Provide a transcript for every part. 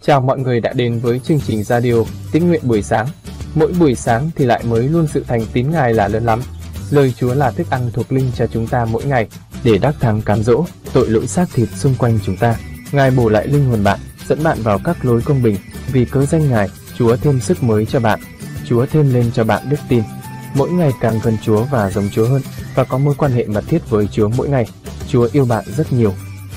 Chào mọi người đã đến với chương trình radio Tín nguyện buổi sáng. Mỗi buổi sáng thì lại mới luôn sự thành tín Ngài là lớn lắm. Lời Chúa là thức ăn thuộc linh cho chúng ta mỗi ngày để đắc thắng cám dỗ tội lỗi xác thịt xung quanh chúng ta. Ngài bổ lại linh hồn bạn, dẫn bạn vào các lối công bình. Vì cớ danh Ngài, Chúa thêm sức mới cho bạn. Chúa thêm lên cho bạn đức tin. Mỗi ngày càng gần Chúa và giống Chúa hơn, và có mối quan hệ mật thiết với Chúa mỗi ngày. Chúa yêu bạn rất nhiều.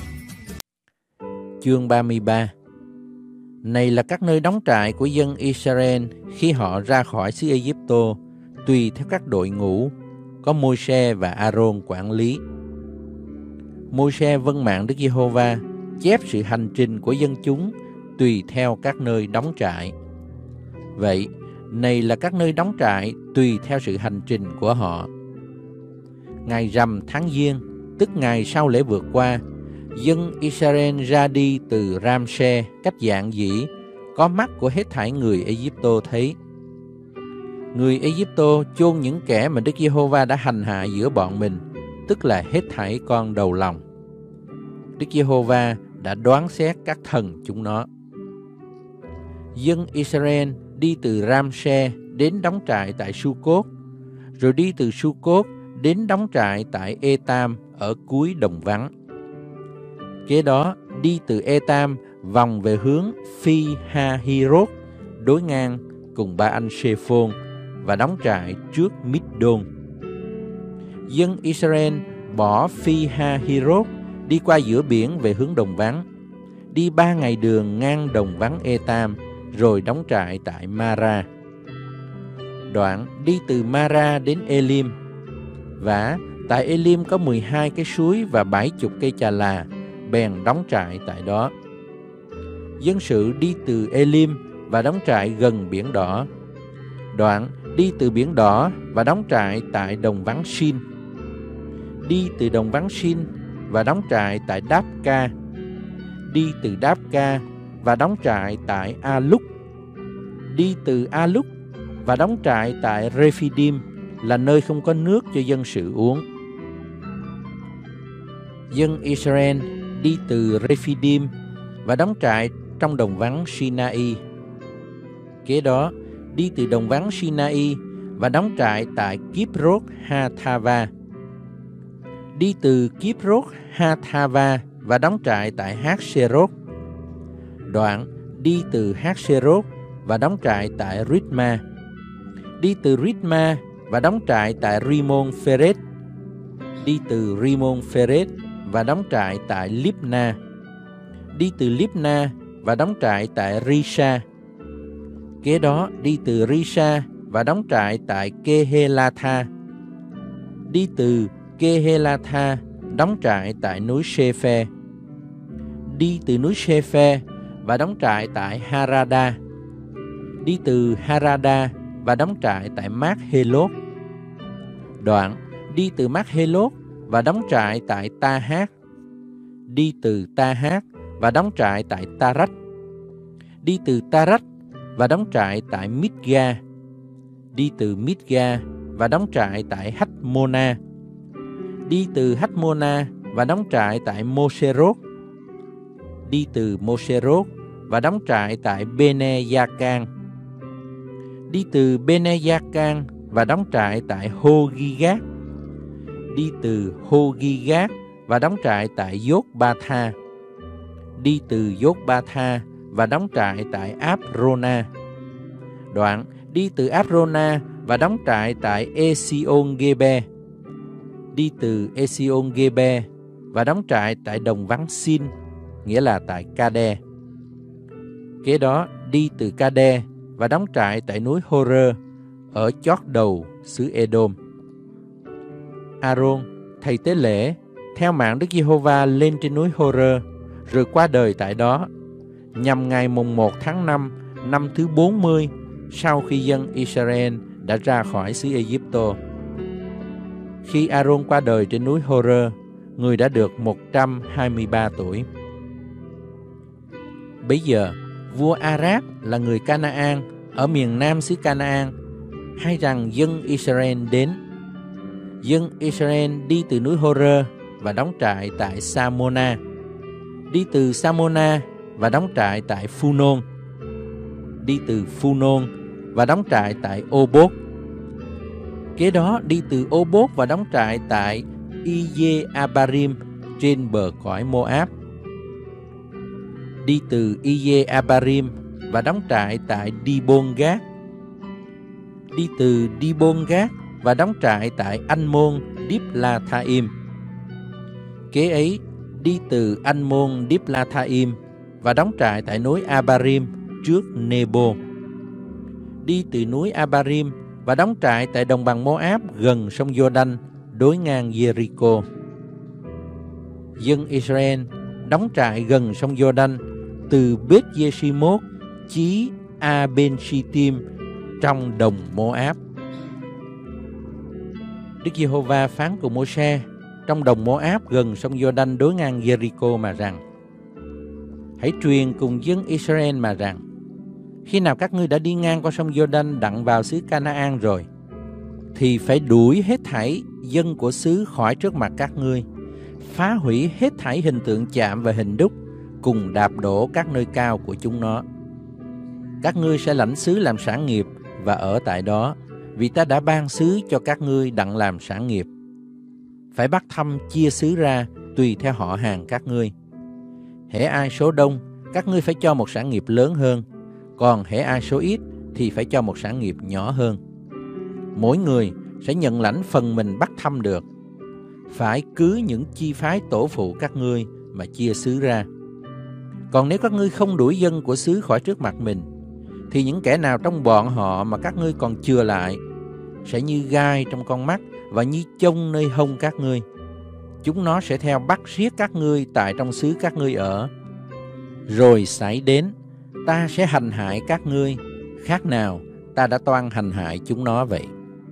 Chương 33. Này là các nơi đóng trại của dân Israel khi họ ra khỏi xứ Ai-cập, tùy theo các đội ngũ, có Môi-se và A-rôn quản lý. Môi-se vâng mạng Đức Giê-hô-va, chép sự hành trình của dân chúng tùy theo các nơi đóng trại. Vậy, này là các nơi đóng trại tùy theo sự hành trình của họ. Ngày rằm tháng Giêng, tức ngày sau lễ vượt qua, dân Israel ra đi từ Ram-se cách dạn dĩ, có mắt của hết thảy người Ai-cập thấy. Người Ai-cập chôn những kẻ mà Đức Giê-hô-va đã hành hạ giữa bọn mình, tức là hết thảy con đầu lòng. Đức Giê-hô-va đã đoán xét các thần chúng nó. Dân Israel đi từ Ram-se đến đóng trại tại Su-cốt, rồi đi từ Su-cốt đến đóng trại tại Ê-tam ở cuối đồng vắng. Kế đó đi từ Ê-tam vòng về hướng Phi-ha-hi-rốt, đối ngang cùng ba anh Sê-phôn và đóng trại trước Mít-đôn. Dân Israel bỏ Phi-ha-hi-rốt, đi qua giữa biển về hướng đồng vắng, đi 3 ngày đường ngang đồng vắng Ê-tam, rồi đóng trại tại Ma-ra. Đoạn đi từ Ma-ra đến Ê-lim, và tại Ê-lim có 12 cái suối và 70 cây chà là, bèn đóng trại tại đó. Dân sự đi từ Ê-lim và đóng trại gần biển đỏ. Đoạn đi từ biển đỏ và đóng trại tại đồng vắng Sin. Đi từ đồng vắng Sin và đóng trại tại Đáp-ca. Đi từ Đáp-ca và đóng trại tại A-lúc. Đi từ A-lúc và đóng trại tại Rephidim, là nơi không có nước cho dân sự uống. Dân Israel đi từ Rephidim và đóng trại trong đồng vắng Sinai. Kế đó đi từ đồng vắng Sinai và đóng trại tại Kibrot Ha-thava. Đi từ Kibrot Ha-thava và đóng trại tại Hát-sê-rốt. Đoạn đi từ Hát-sê-rốt và đóng trại tại Rít-ma. Đi từ Rít-ma và đóng trại tại Rimon-pheret. Đi từ Rimon-pheret và đóng trại tại Líp-na. Đi từ Líp-na và đóng trại tại Ri-sa. Kế đó đi từ Ri-sa và đóng trại tại Kê-hê-la-tha. Đi từ Kê-hê-la-tha đóng trại tại núi Sê-phê. Đi từ núi Sê-phê và đóng trại tại Ha-ra-đa. Đi từ Ha-ra-đa và đóng trại tại Mát-hê-lốt. Đoạn đi từ Mát-hê-lốt và đóng trại tại Ta-hát. Đi từ Ta-hát và đóng trại tại Ta-rách. Đi từ Ta-rách và đóng trại tại Mít-ga. Đi từ Mít-ga và đóng trại tại Hách-mô-na. Đi từ Hách-mô-na và đóng trại tại Mô-sê-rốt. Đi từ Mô-sê-rốt và đóng trại tại Bê-nê-gia-can. Đi từ Bê-nê-gia-can và đóng trại tại Hô-ghi-gát. Đi từ Hô-ghi-gát và đóng trại tại Dốt-ba-tha. Đi từ Dốt-ba-tha và đóng trại tại Áp-rô-na. Đoạn đi từ Áp-rô-na và đóng trại tại Ê-si-ôn-gê-bê. Đi từ Ê-si-ôn-gê-bê và đóng trại tại đồng vắng Sin, nghĩa là tại Ca-đe. Kế đó đi từ Ca-đe và đóng trại tại núi Hô-rơ, ở chót đầu xứ Ê-đôm. A-rôn, thầy tế lễ, theo mạng Đức Giê-hô-va lên trên núi Hô-rơ, rồi qua đời tại đó, nhằm ngày mùng 1 tháng 5, năm thứ 40, sau khi dân Israel đã ra khỏi xứ Ai-cập. Khi A-rôn qua đời trên núi Hô-rơ, người đã được 123 tuổi. Bấy giờ, vua A-ráp là người Ca-na-an ở miền nam xứ Ca-na-an, hay rằng dân Israel đến. Dân Israel đi từ núi Hô-rơ và đóng trại tại Sa-mô-na. Đi từ Sa-mô-na và đóng trại tại Phunon, đi từ Phunon và đóng trại tại Obot. Kế đó đi từ Obot và đóng trại tại Iye-Abarim trên bờ cõi Moab. Đi từ Iye-Abarim và đóng trại tại Dibon-Gad. Đi từ Dibon-Gad và đóng trại tại Anh-môn Diblathaim. Kế ấy đi từ Anh-môn Diblathaim và đóng trại tại núi Abarim trước Nebo. Đi từ núi Abarim và đóng trại tại đồng bằng Moab gần sông Giô-đanh đối ngang Jericho. Dân Israel đóng trại gần sông Giô-đanh từ Beth-Yeshimot chí A-ben-shittim trong đồng Moab. Đức Giê-hô-va phán cùng Mô-se trong đồng Moab gần sông Giô-đanh đối ngang Jericho mà rằng: hãy truyền cùng dân Israel mà rằng, khi nào các ngươi đã đi ngang qua sông Giô-đanh đặng vào xứ Ca-na-an rồi, thì phải đuổi hết thảy dân của xứ khỏi trước mặt các ngươi, phá hủy hết thảy hình tượng chạm và hình đúc, cùng đạp đổ các nơi cao của chúng nó. Các ngươi sẽ lãnh xứ làm sản nghiệp và ở tại đó, vì ta đã ban xứ cho các ngươi đặng làm sản nghiệp. Phải bắt thăm chia xứ ra tùy theo họ hàng các ngươi. Hễ ai số đông, các ngươi phải cho một sản nghiệp lớn hơn, còn hễ ai số ít thì phải cho một sản nghiệp nhỏ hơn. Mỗi người sẽ nhận lãnh phần mình bắt thăm được. Phải cứ những chi phái tổ phụ các ngươi mà chia xứ ra. Còn nếu các ngươi không đuổi dân của xứ khỏi trước mặt mình, thì những kẻ nào trong bọn họ mà các ngươi còn chừa lại sẽ như gai trong con mắt và như chông nơi hông các ngươi. Chúng nó sẽ theo bắt giết các ngươi tại trong xứ các ngươi ở. Rồi xảy đến, ta sẽ hành hại các ngươi, khác nào ta đã toan hành hại chúng nó vậy.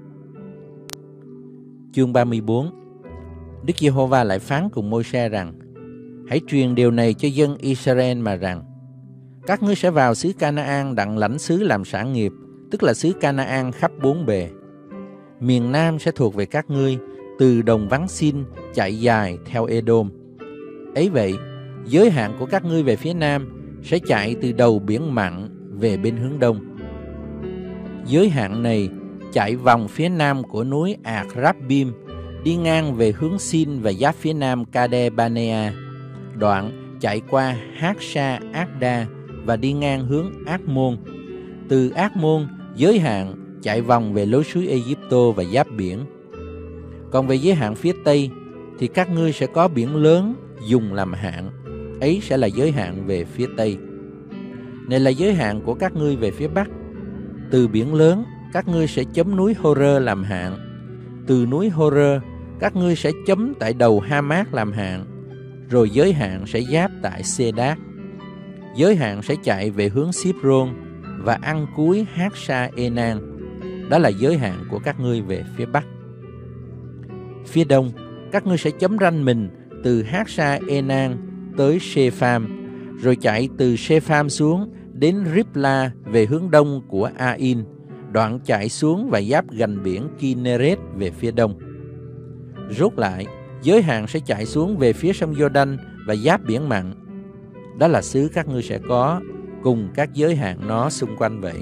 Chương 34. Đức Giê-hô-va lại phán cùng Môi-se rằng: hãy truyền điều này cho dân Israel mà rằng, các ngươi sẽ vào xứ Ca-na-an đặng lãnh xứ làm sản nghiệp, tức là xứ Ca-na-an khắp bốn bề. Miền Nam sẽ thuộc về các ngươi, từ đồng vắng Sin chạy dài theo Edom. Ấy vậy, giới hạn của các ngươi về phía Nam sẽ chạy từ đầu biển Mặn về bên hướng Đông. Giới hạn này chạy vòng phía nam của núi Ạc-Rabbim, đi ngang về hướng Sin và giáp phía nam Kade-Banea, đoạn chạy qua Hát-sa-ác-đa và đi ngang hướng Ác-môn. Từ Ác-môn, giới hạn chạy vòng về lối suối Ê-díp-tô và giáp biển. Còn về giới hạn phía Tây, thì các ngươi sẽ có biển lớn dùng làm hạn, ấy sẽ là giới hạn về phía Tây. Này là giới hạn của các ngươi về phía Bắc. Từ biển lớn, các ngươi sẽ chấm núi Hô-rơ làm hạn. Từ núi Hô-rơ, các ngươi sẽ chấm tại đầu Ha-mát làm hạn. Rồi giới hạn sẽ giáp tại Sê-đát. Giới hạn sẽ chạy về hướng Xíp-rôn và ăn cuối Hát-sa-e-nan. Đó là giới hạn của các ngươi về phía Bắc. Phía Đông, các ngươi sẽ chấm ranh mình từ Hát-sa-e-nan tới Sê-pham, rồi chạy từ Sê-pham xuống đến Ripla về hướng đông của A-in, đoạn chạy xuống và giáp gành biển Kinneret về phía đông. Rốt lại, giới hạn sẽ chạy xuống về phía sông Giô-đanh và giáp biển Mặn. Đó là xứ các ngươi sẽ có, cùng các giới hạn nó xung quanh vậy.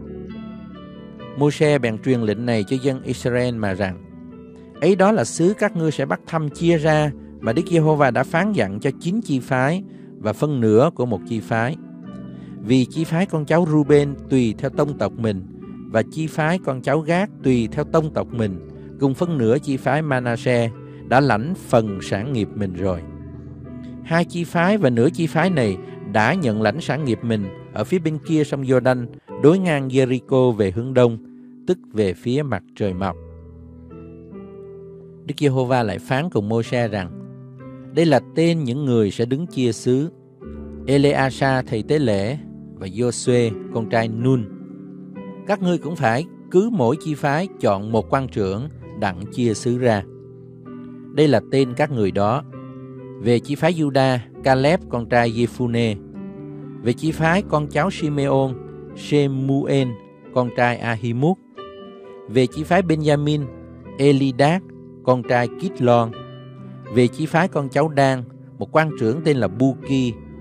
Mô-se bèn truyền lệnh này cho dân Israel mà rằng: ấy đó là xứ các ngươi sẽ bắt thăm chia ra, mà Đức Giê-hô-va đã phán dặn cho 9 chi phái và phân nửa của một chi phái. Vì chi phái con cháu Ruben tùy theo tông tộc mình, và chi phái con cháu Gát tùy theo tông tộc mình, cùng phân nửa chi phái Ma-na-se đã lãnh phần sản nghiệp mình rồi. 2 chi phái và nửa chi phái này đã nhận lãnh sản nghiệp mình ở phía bên kia sông Giô-đanh, đối ngang Jericho về hướng đông, tức về phía mặt trời mọc. Đức Giê-hô-va lại phán cùng Mô-se rằng: đây là tên những người sẽ đứng chia xứ: Ele-asa thầy tế lễ và Giô-suê con trai Nun. Các ngươi cũng phải cứ mỗi chi phái chọn một quan trưởng đặng chia xứ ra. Đây là tên các người đó: về chi phái Giu-đa, Caleb con trai Giê-phu-nê; về chi phái con cháu Simeon, Sê-mu-ên con trai A-hi-mút; về chi phái Ben-gia-min, Eli-đát con trai Kít-lon; về chi phái con cháu Đan, một quan trưởng tên là Bu-ki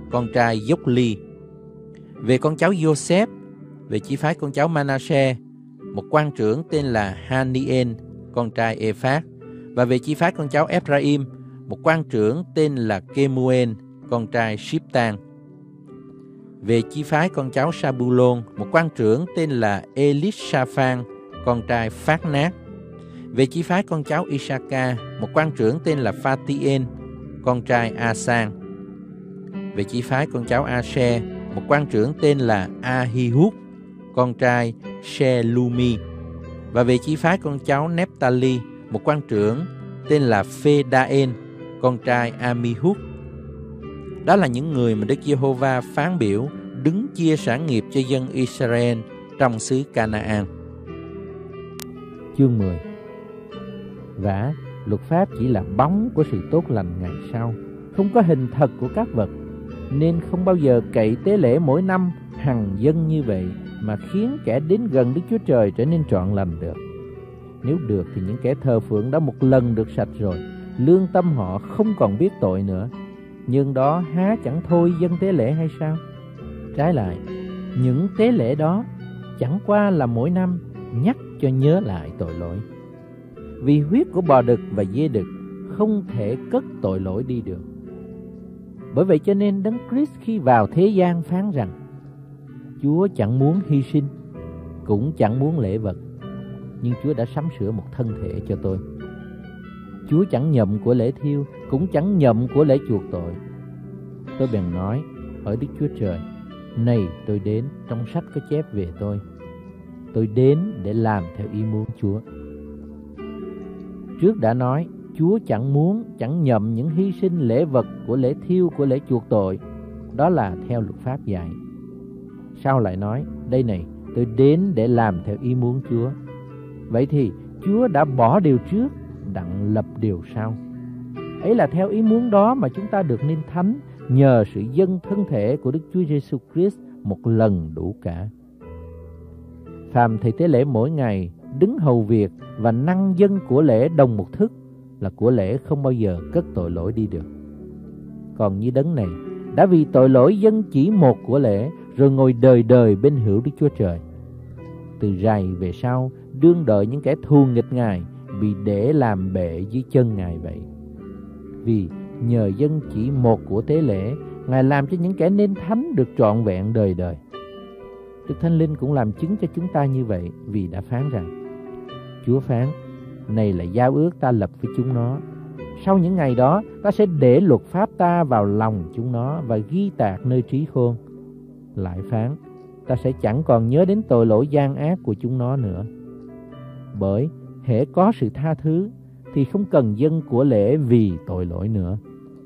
con trai Giốc-li. Về con cháu Giô-xép, về chi phái con cháu Ma-na-sê, một quan trưởng tên là Ha-ni-ên, con trai E-phát. Và về chi phái con cháu Eph-ra-im, một quan trưởng tên là Kê-mu-ên, con trai Shíp-tan. Về chi phái con cháu Sa-bu-lôn, một quan trưởng tên là Elít-sa-phan, con trai Phát-nát. Về chi phái con cháu Isaka, một quan trưởng tên là Pha-ti-ên, con trai A-sang. Về chi phái con cháu A-se, một quan trưởng tên là A-hi-hút, con trai She-lu-mi. Và về chi phái con cháu Nép-ta-li, một quan trưởng tên là Phê-đa-ên, con trai A-mi-hút. Đó là những người mà Đức Giê-hô-va phán biểu đứng chia sản nghiệp cho dân Israel trong xứ Ca-na-an. Chương 10. Vả, luật pháp chỉ là bóng của sự tốt lành ngày sau, không có hình thật của các vật, nên không bao giờ cậy tế lễ mỗi năm hằng dâng như vậy mà khiến kẻ đến gần Đức Chúa Trời trở nên trọn lành được. Nếu được thì những kẻ thờ phượng đã một lần được sạch rồi, lương tâm họ không còn biết tội nữa. Nhưng đó há chẳng thôi dâng tế lễ hay sao? Trái lại, những tế lễ đó chẳng qua là mỗi năm nhắc cho nhớ lại tội lỗi. Vì huyết của bò đực và dê đực không thể cất tội lỗi đi được. Bởi vậy cho nên Đấng Christ khi vào thế gian phán rằng: Chúa chẳng muốn hy sinh, cũng chẳng muốn lễ vật, nhưng Chúa đã sắm sửa một thân thể cho tôi. Chúa chẳng nhậm của lễ thiêu, cũng chẳng nhậm của lễ chuộc tội. Tôi bèn nói: Hỡi Đức Chúa Trời, này tôi đến, trong sách có chép về tôi. Tôi đến để làm theo ý muốn Chúa. Trước đã nói, Chúa chẳng muốn, chẳng nhậm những hy sinh lễ vật của lễ thiêu, của lễ chuộc tội. Đó là theo luật pháp dạy. Sau lại nói, đây này, tôi đến để làm theo ý muốn Chúa. Vậy thì Chúa đã bỏ điều trước, đặng lập điều sau. Ấy là theo ý muốn đó mà chúng ta được nên thánh nhờ sự dâng thân thể của Đức Chúa Giêsu Christ một lần đủ cả. Phàm thầy tế lễ mỗi ngày đứng hầu việc và năng dâng của lễ đồng một thức là của lễ không bao giờ cất tội lỗi đi được. Còn như đấng này đã vì tội lỗi dâng chỉ một của lễ, rồi ngồi đời đời bên hữu Đức Chúa Trời. Từ rày về sau đương đợi những kẻ thù nghịch Ngài bị để làm bệ dưới chân Ngài vậy. Vì nhờ dâng chỉ một của tế lễ, Ngài làm cho những kẻ nên thánh được trọn vẹn đời đời. Đức Thánh Linh cũng làm chứng cho chúng ta như vậy, vì đã phán rằng: Chúa phán, này là giao ước ta lập với chúng nó. Sau những ngày đó, ta sẽ để luật pháp ta vào lòng chúng nó và ghi tạc nơi trí khôn. Lại phán, ta sẽ chẳng còn nhớ đến tội lỗi gian ác của chúng nó nữa. Bởi hễ có sự tha thứ thì không cần dâng của lễ vì tội lỗi nữa.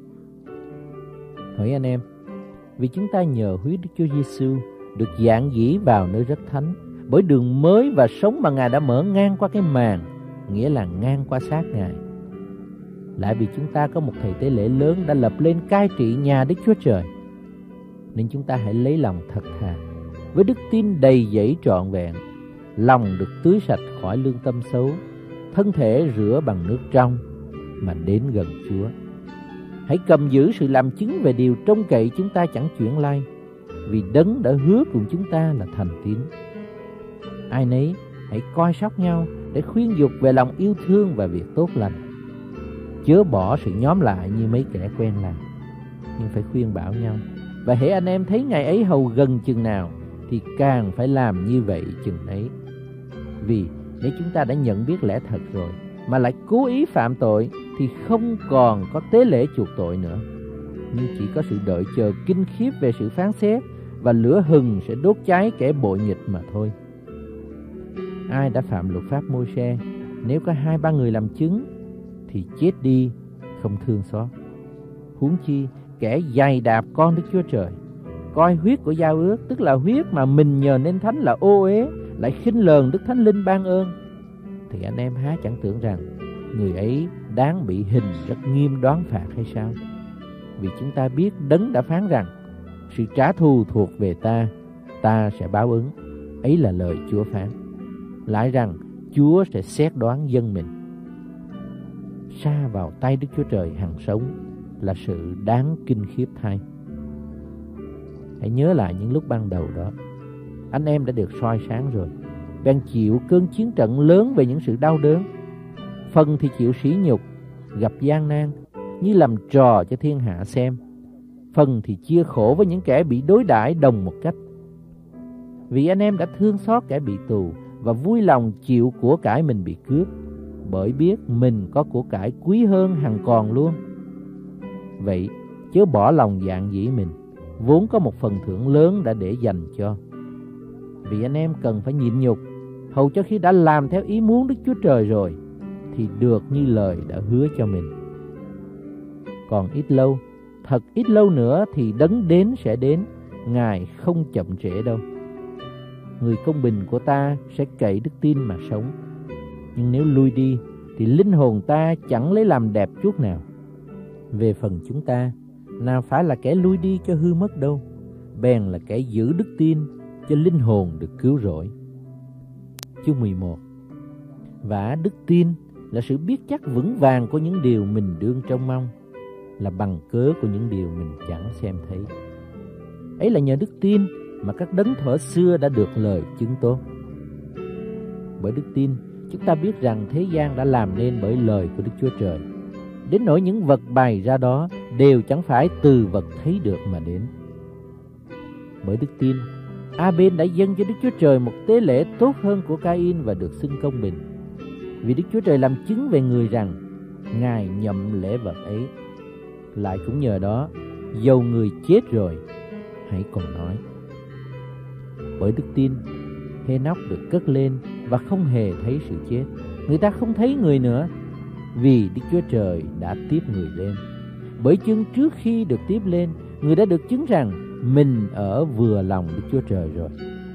Hỡi anh em, vì chúng ta nhờ huyết Đức Chúa Giêsu được dạn dĩ vào nơi rất thánh, bởi đường mới và sống mà Ngài đã mở ngang qua cái màn, nghĩa là ngang qua xác Ngài. Lại vì chúng ta có một thầy tế lễ lớn đã lập lên cai trị nhà Đức Chúa Trời, nên chúng ta hãy lấy lòng thật thà, với đức tin đầy dẫy trọn vẹn, lòng được tưới sạch khỏi lương tâm xấu, thân thể rửa bằng nước trong, mà đến gần Chúa. Hãy cầm giữ sự làm chứng về điều trông cậy chúng ta chẳng chuyển lay, vì Đấng đã hứa cùng chúng ta là thành tín. Ai nấy hãy coi sóc nhau để khuyên dục về lòng yêu thương và việc tốt lành. Chớ bỏ sự nhóm lại như mấy kẻ quen làm, nhưng phải khuyên bảo nhau. Và hễ anh em thấy ngày ấy hầu gần chừng nào thì càng phải làm như vậy chừng ấy. Vì nếu chúng ta đã nhận biết lẽ thật rồi mà lại cố ý phạm tội thì không còn có tế lễ chuộc tội nữa, nhưng chỉ có sự đợi chờ kinh khiếp về sự phán xét, và lửa hừng sẽ đốt cháy kẻ bội nghịch mà thôi. Ai đã phạm luật pháp Môi-se, nếu có 2-3 người làm chứng thì chết đi không thương xót. Huống chi kẻ giày đạp con Đức Chúa Trời, coi huyết của giao ước, tức là huyết mà mình nhờ nên thánh là ô uế, lại khinh lờn Đức Thánh Linh ban ơn, thì anh em há chẳng tưởng rằng người ấy đáng bị hình rất nghiêm đoán phạt hay sao? Vì chúng ta biết Đấng đã phán rằng: sự trả thù thuộc về ta, ta sẽ báo ứng. Ấy là lời Chúa phán. Lại rằng Chúa sẽ xét đoán dân mình. Sa vào tay Đức Chúa Trời hằng sống là sự đáng kinh khiếp thay. Hãy nhớ lại những lúc ban đầu đó. Anh em đã được soi sáng rồi, bèn chịu cơn chiến trận lớn về những sự đau đớn. Phần thì chịu sỉ nhục, gặp gian nan, như làm trò cho thiên hạ xem. Phần thì chia khổ với những kẻ bị đối đãi đồng một cách. Vì anh em đã thương xót kẻ bị tù và vui lòng chịu của cải mình bị cướp, bởi biết mình có của cải quý hơn hằng còn luôn. Vậy chớ bỏ lòng dạn dĩ mình, vốn có một phần thưởng lớn đã để dành cho. Vì anh em cần phải nhịn nhục, hầu cho khi đã làm theo ý muốn Đức Chúa Trời rồi, thì được như lời đã hứa cho mình. Còn ít lâu, thật ít lâu nữa thì đấng đến sẽ đến, Ngài không chậm trễ đâu. Người công bình của ta sẽ cậy đức tin mà sống. Nhưng nếu lui đi thì linh hồn ta chẳng lấy làm đẹp chút nào. Về phần chúng ta, nào phải là kẻ lui đi cho hư mất đâu, bèn là kẻ giữ đức tin cho linh hồn được cứu rỗi. Chương 11. Và đức tin là sự biết chắc vững vàng của những điều mình đương trông mong, là bằng cớ của những điều mình chẳng xem thấy. Ấy là nhờ đức tin mà các đấng thuở xưa đã được lời chứng tốt. Bởi đức tin, chúng ta biết rằng thế gian đã làm nên bởi lời của Đức Chúa Trời, đến nỗi những vật bày ra đó đều chẳng phải từ vật thấy được mà đến. Bởi đức tin, A-bên đã dâng cho Đức Chúa Trời một tế lễ tốt hơn của Ca-in và được xưng công bình. Vì Đức Chúa Trời làm chứng về người rằng Ngài nhậm lễ vật ấy. Lại cũng nhờ đó, dầu người chết rồi, hãy còn nói. Bởi đức tin, Hê-nóc được cất lên và không hề thấy sự chết. Người ta không thấy người nữa, vì Đức Chúa Trời đã tiếp người lên. Bởi chừng trước khi được tiếp lên, người đã được chứng rằng mình ở vừa lòng Đức Chúa Trời rồi.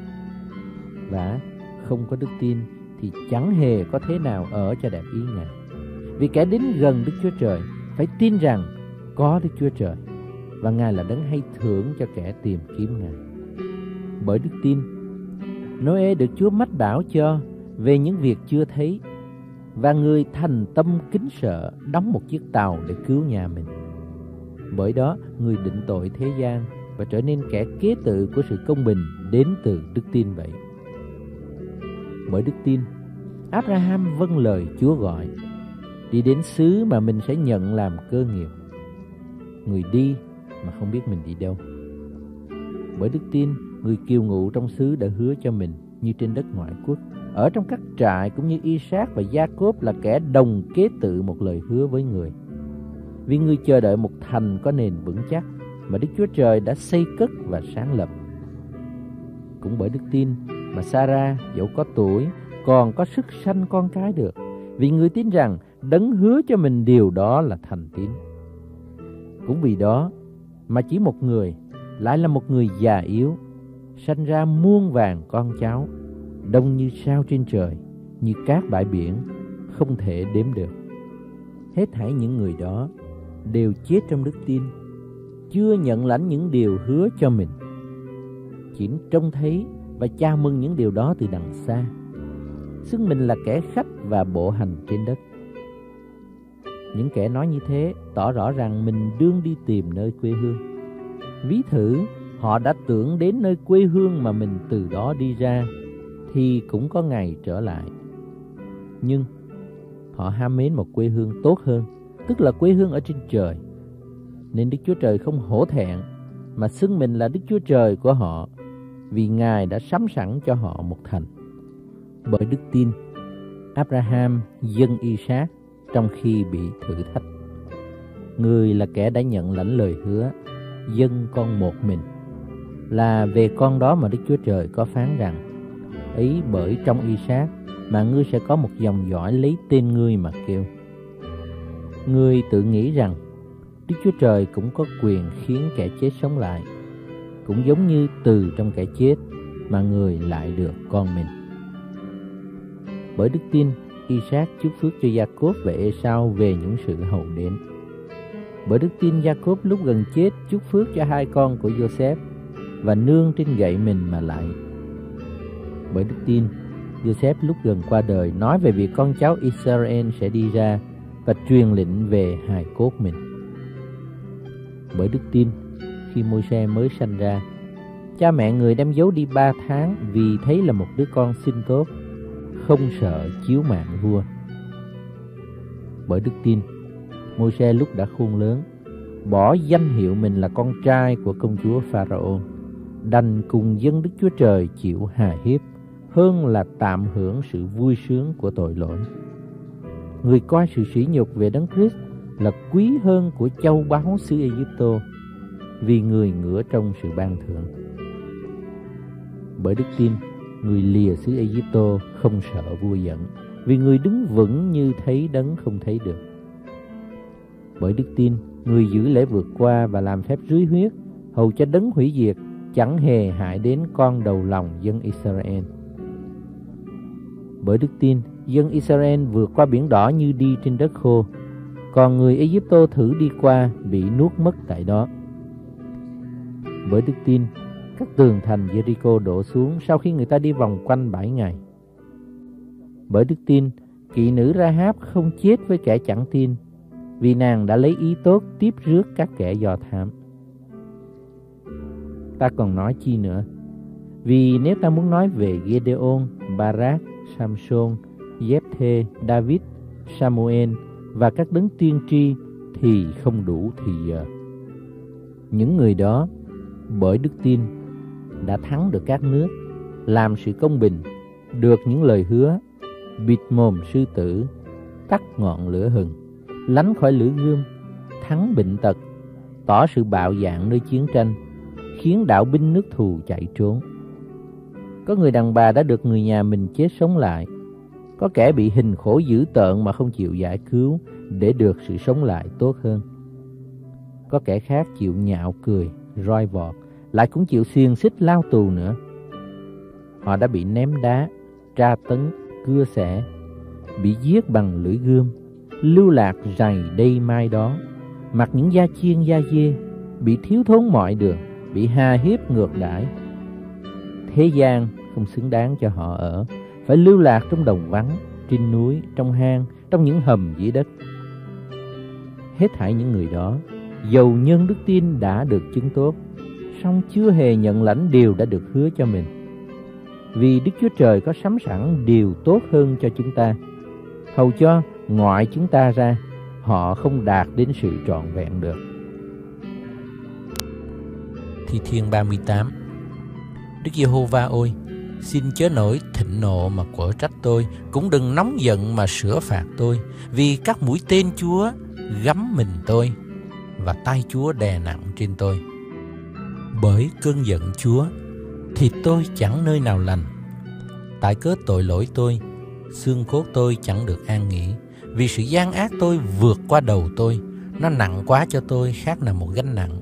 Và không có đức tin thì chẳng hề có thế nào ở cho đẹp ý Ngài. Vì kẻ đến gần Đức Chúa Trời phải tin rằng có Đức Chúa Trời, và Ngài là đấng hay thưởng cho kẻ tìm kiếm Ngài. Bởi đức tin, Nô-ê được Chúa mách bảo cho về những việc chưa thấy, và người thành tâm kính sợ đóng một chiếc tàu để cứu nhà mình. Bởi đó người định tội thế gian và trở nên kẻ kế tự của sự công bình đến từ đức tin vậy. Bởi đức tin, Abraham vâng lời Chúa gọi, đi đến xứ mà mình sẽ nhận làm cơ nghiệp. Người đi mà không biết mình đi đâu. Bởi đức tin, người kiều ngụ trong xứ đã hứa cho mình như trên đất ngoại quốc, ở trong các trại cũng như Isaac và Gia-cốp là kẻ đồng kế tự một lời hứa với người. Vì người chờ đợi một thành có nền vững chắc mà Đức Chúa Trời đã xây cất và sáng lập. Cũng bởi đức tin mà Sa-ra dẫu có tuổi còn có sức sanh con cái được, vì người tin rằng đấng hứa cho mình điều đó là thành tín. Cũng vì đó mà chỉ một người, lại là một người già yếu, sanh ra muôn vàn con cháu, đông như sao trên trời, như cát bãi biển, không thể đếm được. Hết thảy những người đó đều chết trong đức tin, chưa nhận lãnh những điều hứa cho mình, chỉ trông thấy và chào mừng những điều đó từ đằng xa, xưng mình là kẻ khách và bộ hành trên đất. Những kẻ nói như thế tỏ rõ rằng mình đương đi tìm nơi quê hương. Ví thử, họ đã tưởng đến nơi quê hương mà mình từ đó đi ra, thì cũng có ngày trở lại. Nhưng họ ham mến một quê hương tốt hơn, tức là quê hương ở trên trời. Nên Đức Chúa Trời không hổ thẹn mà xưng mình là Đức Chúa Trời của họ, vì Ngài đã sắm sẵn cho họ một thành. Bởi đức tin, Abraham dâng Isaac trong khi bị thử thách. Người là kẻ đã nhận lãnh lời hứa, dâng con một mình, là về con đó mà Đức Chúa Trời có phán rằng: ấy bởi trong Isaac mà ngươi sẽ có một dòng dõi lấy tên ngươi mà kêu. Ngươi tự nghĩ rằng Đức Chúa Trời cũng có quyền khiến kẻ chết sống lại, cũng giống như từ trong kẻ chết mà người lại được con mình. Bởi đức tin, Isaac chúc phước cho Gia-cốp và Ê-sau về những sự hậu đến. Bởi đức tin, Gia-cốp lúc gần chết chúc phước cho hai con của Giô-xép và nương trên gậy mình mà lại. Bởi đức tin, Giô-xép lúc gần qua đời nói về việc con cháu Israel sẽ đi ra và truyền lệnh về hài cốt mình. Bởi đức tin, khi Môi-se mới sanh ra, Cha mẹ người đem giấu đi 3 tháng vì thấy là một đứa con xinh tốt, không sợ chiếu mạng vua. Bởi đức tin, Môi-se lúc đã khôn lớn, bỏ danh hiệu mình là con trai của công chúa Pharaoh, đành cùng dân Đức Chúa Trời chịu hà hiếp hơn là tạm hưởng sự vui sướng của tội lỗi. Người coi sự sỉ nhục về Đấng Christ là quý hơn của châu báu xứ Ai-cập, vì người ngửa trong sự ban thưởng. Bởi đức tin, người lìa xứ Ai-cập không sợ vua giận, vì người đứng vững như thấy đấng không thấy được. Bởi đức tin, người giữ lễ vượt qua và làm phép rưới huyết, hầu cho đấng hủy diệt chẳng hề hại đến con đầu lòng dân Israel. Bởi đức tin, dân Israel vượt qua biển đỏ như đi trên đất khô, còn người Ai-cập thử đi qua bị nuốt mất tại đó. Bởi đức tin, các tường thành Jericho đổ xuống sau khi người ta đi vòng quanh 7 ngày. Bởi đức tin, kỵ nữ Rahab không chết với kẻ chẳng tin, vì nàng đã lấy ý tốt tiếp rước các kẻ do thám. Ta còn nói chi nữa? Vì nếu ta muốn nói về Gideon, Barak, Samson, Giếp-thê, David, Samuel và các đấng tiên tri thì không đủ thì giờ. Những người đó bởi đức tin đã thắng được các nước, làm sự công bình, được những lời hứa, bịt mồm sư tử, tắt ngọn lửa hừng, lánh khỏi lửa gươm, thắng bệnh tật, tỏ sự bạo dạn nơi chiến tranh, khiến đạo binh nước thù chạy trốn. Có người đàn bà đã được người nhà mình chết sống lại, có kẻ bị hình khổ dữ tợn mà không chịu giải cứu để được sự sống lại tốt hơn. Có kẻ khác chịu nhạo cười, roi vọt, lại cũng chịu xiềng xích lao tù nữa. Họ đã bị ném đá, tra tấn, cưa xẻ, bị giết bằng lưỡi gươm, lưu lạc rày đây mai đó, mặc những da chiên da dê, bị thiếu thốn mọi đường, bị hà hiếp ngược đãi. Thế gian không xứng đáng cho họ ở, phải lưu lạc trong đồng vắng, trên núi, trong hang, trong những hầm dưới đất. Hết thảy những người đó, dầu nhân đức tin đã được chứng tốt, song chưa hề nhận lãnh điều đã được hứa cho mình. Vì Đức Chúa Trời có sắm sẵn điều tốt hơn cho chúng ta, hầu cho ngoại chúng ta ra, họ không đạt đến sự trọn vẹn được. Thi Thiên 38. Đức Giê-hô-va ơi, xin chớ nổi thịnh nộ mà quở trách tôi, cũng đừng nóng giận mà sửa phạt tôi, vì các mũi tên Chúa gắm mình tôi, và tay Chúa đè nặng trên tôi. Bởi cơn giận Chúa, thịt tôi chẳng nơi nào lành. Tại cớ tội lỗi tôi, xương cốt tôi chẳng được an nghỉ, vì sự gian ác tôi vượt qua đầu tôi, nó nặng quá cho tôi, khác là một gánh nặng.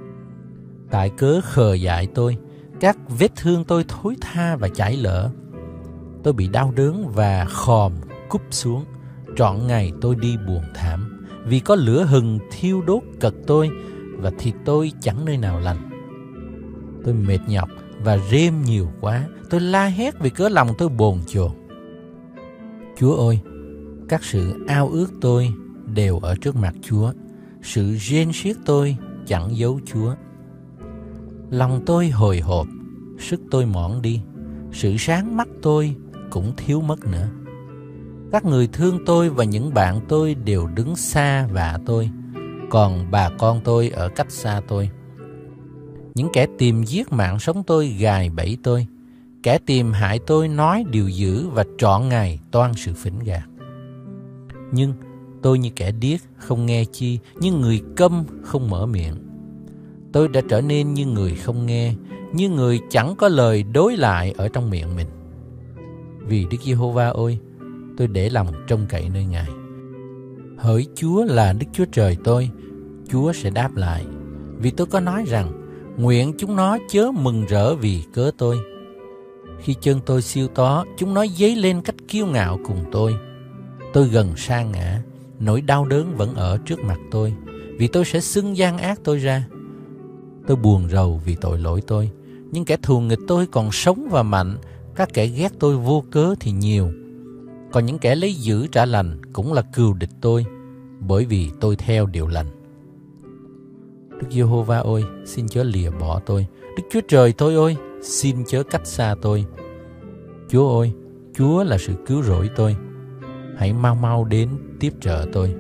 Tại cớ khờ dại tôi, các vết thương tôi thối tha và chảy lở. Tôi bị đau đớn và khòm cúp xuống, trọn ngày tôi đi buồn thảm, vì có lửa hừng thiêu đốt cật tôi, và thịt tôi chẳng nơi nào lành. Tôi mệt nhọc và rêm nhiều quá, tôi la hét vì cớ lòng tôi bồn chồn. Chúa ơi, các sự ao ước tôi đều ở trước mặt Chúa, sự rên xiết tôi chẳng giấu Chúa. Lòng tôi hồi hộp, sức tôi mòn đi, sự sáng mắt tôi cũng thiếu mất nữa. Các người thương tôi và những bạn tôi đều đứng xa vạ tôi, còn bà con tôi ở cách xa tôi. Những kẻ tìm giết mạng sống tôi gài bẫy tôi, kẻ tìm hại tôi nói điều dữ và trọn ngày toan sự phỉnh gạt. Nhưng tôi như kẻ điếc không nghe chi, như người câm không mở miệng. Tôi đã trở nên như người không nghe, như người chẳng có lời đối lại ở trong miệng mình. Vì Đức Giê-hô-va ơi, tôi để lòng trông cậy nơi Ngài. Hỡi Chúa là Đức Chúa Trời tôi, Chúa sẽ đáp lại. Vì tôi có nói rằng, nguyện chúng nó chớ mừng rỡ vì cớ tôi. Khi chân tôi siêu tó, chúng nó dấy lên cách kiêu ngạo cùng tôi. Tôi gần sa ngã, nỗi đau đớn vẫn ở trước mặt tôi, vì tôi sẽ xưng gian ác tôi ra. Tôi buồn rầu vì tội lỗi tôi, nhưng kẻ thù nghịch tôi còn sống và mạnh, các kẻ ghét tôi vô cớ thì nhiều. Còn những kẻ lấy dữ trả lành cũng là cừu địch tôi, bởi vì tôi theo điều lành. Đức Giê-hô-va ơi, xin chớ lìa bỏ tôi. Đức Chúa Trời tôi ơi, xin chớ cách xa tôi. Chúa ơi, Chúa là sự cứu rỗi tôi. Hãy mau mau đến tiếp trợ tôi.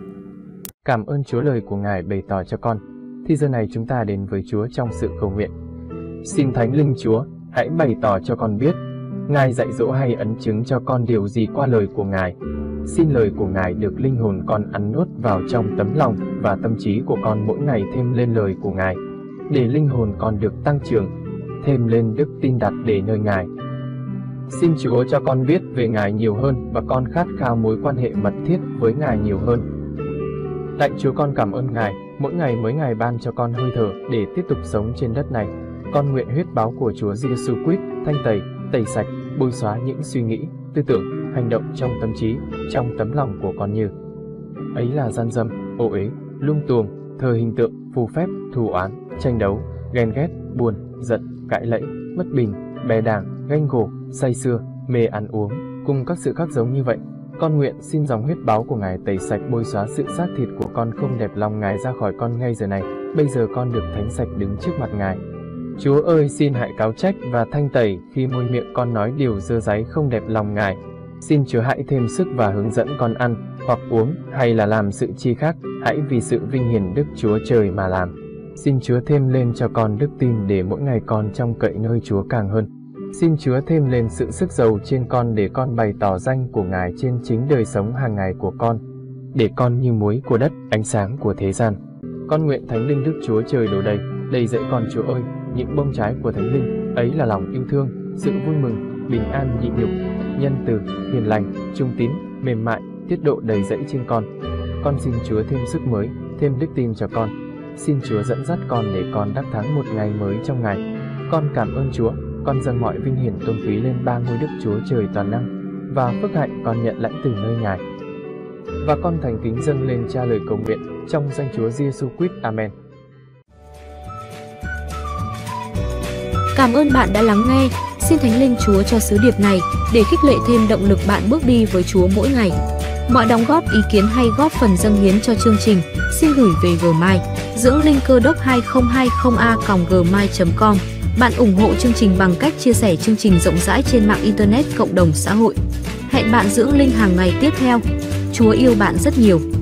Cảm ơn Chúa lời của Ngài bày tỏ cho con. Thì giờ này chúng ta đến với Chúa trong sự cầu nguyện. Xin Thánh Linh Chúa, hãy bày tỏ cho con biết, Ngài dạy dỗ hay ấn chứng cho con điều gì qua lời của Ngài. Xin lời của Ngài được linh hồn con ăn nuốt vào trong tấm lòng và tâm trí của con mỗi ngày thêm lên lời của Ngài, để linh hồn con được tăng trưởng, thêm lên đức tin đặt để nơi Ngài. Xin Chúa cho con biết về Ngài nhiều hơn và con khát khao mối quan hệ mật thiết với Ngài nhiều hơn. Lạy Chúa, con cảm ơn Ngài, mỗi ngày ban cho con hơi thở để tiếp tục sống trên đất này. Con nguyện huyết báu của Chúa Giêsu Christ thanh tẩy sạch, bôi xóa những suy nghĩ, tư tưởng, hành động trong tâm trí, trong tấm lòng của con như ấy là gian dâm, ô uế, lung tuồng, thờ hình tượng, phù phép, thù oán, tranh đấu, ghen ghét, buồn, giận, cãi lẫy, bất bình, bè đảng, ganh gổ, say sưa, mê ăn uống, cùng các sự khác giống như vậy. Con nguyện xin dòng huyết báu của Ngài tẩy sạch, bôi xóa sự xác thịt của con không đẹp lòng Ngài ra khỏi con ngay giờ này. Bây giờ con được thánh sạch đứng trước mặt Ngài. Chúa ơi, xin hãy cáo trách và thanh tẩy khi môi miệng con nói điều dơ dáy không đẹp lòng Ngài. Xin Chúa hãy thêm sức và hướng dẫn con ăn, hoặc uống, hay là làm sự chi khác, hãy vì sự vinh hiển Đức Chúa Trời mà làm. Xin Chúa thêm lên cho con đức tin để mỗi ngày con trông cậy nơi Chúa càng hơn. Xin Chúa thêm lên sự sức giàu trên con để con bày tỏ danh của Ngài trên chính đời sống hàng ngày của con, để con như muối của đất, ánh sáng của thế gian. Con nguyện Thánh Linh Đức Chúa Trời đổ đầy dẫy con. Chúa ơi, những bông trái của Thánh Linh ấy là lòng yêu thương, sự vui mừng, bình an, nhịn nhục, nhân từ, hiền lành, trung tín, mềm mại, tiết độ đầy dẫy trên con. Con xin Chúa thêm sức mới, thêm đức tin cho con. Xin Chúa dẫn dắt con để con đắc thắng một ngày mới trong Ngài. Con cảm ơn Chúa. Con dâng mọi vinh hiển tôn quý lên ba ngôi Đức Chúa Trời toàn năng, và phước hạnh con nhận lãnh từ nơi Ngài. Và con thành kính dâng lên Cha lời cầu nguyện trong danh Chúa Giêsu Christ. Amen. Cảm ơn bạn đã lắng nghe. Xin Thánh Linh Chúa cho sứ điệp này để khích lệ thêm động lực bạn bước đi với Chúa mỗi ngày. Mọi đóng góp, ý kiến hay góp phần dâng hiến cho chương trình xin gửi về gmail dưỡng linh cơ đốc 2020a@gmail.com. Bạn ủng hộ chương trình bằng cách chia sẻ chương trình rộng rãi trên mạng Internet, cộng đồng xã hội. Hẹn bạn dưỡng linh hàng ngày tiếp theo. Chúa yêu bạn rất nhiều.